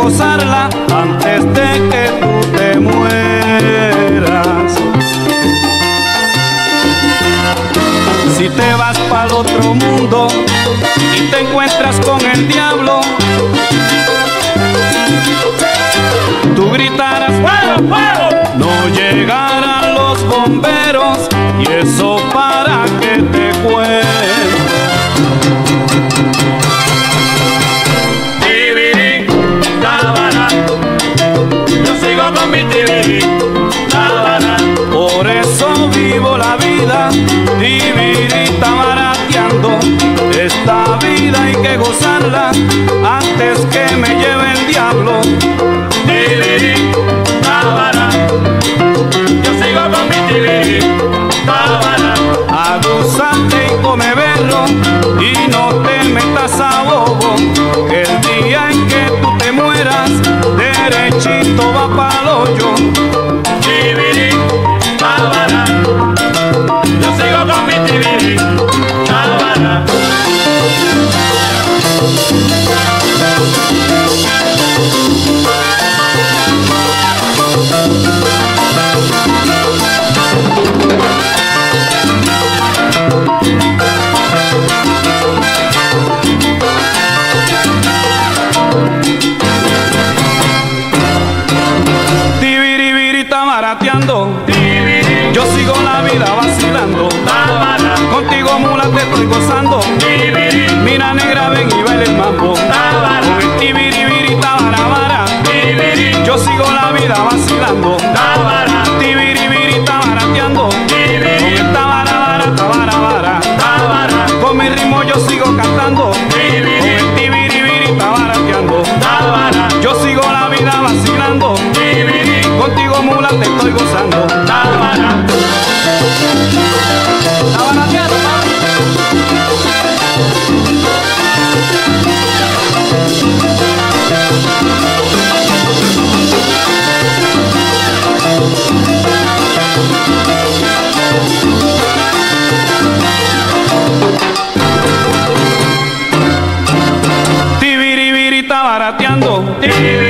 gozarla antes de que tú te mueras. Si te vas para el otro mundo y te encuentras con el diablo, tú gritarás ¡fuego, fuego! No llegarán los bomberos y eso para que te cuento. Tibirí, tabara, yo sigo con mi tibirí, tabara. Por eso vivo la vida, tibirí, tabarateando. Esta vida hay que gozarla antes que me lleve el diablo. Tibirí, tabara, yo sigo con mi tibirí, tabara. Aguzate y come berro y no te metas a bobo, que el día en que tú te mueras, derechito va pa'l hoyo. Tibirí, tabara, yo sigo con mi tibirí, tabara. Tibiribiri tabarateando, Tibirí, yo sigo la vida vacilando. tabara. Contigo mula te estoy gozando. Tibirí, Mira negra, ven y baila el mambo. tabara. Con el tibiribiri tabarabara, Tibirí, yo sigo la vida vacilando. tabara. Tibiribiri tabarateando, con Tibirí, el tabarabara, tabarabara. tabara. Con mi ritmo yo sigo cantando, con Tibirí, el tibiribiri tabarateando. tabara. Yo sigo la vida vacilando, Tibirí, contigo mula te estoy gozando. tabara. Tabarateando, tibiribiri tabarateando. Tibirí,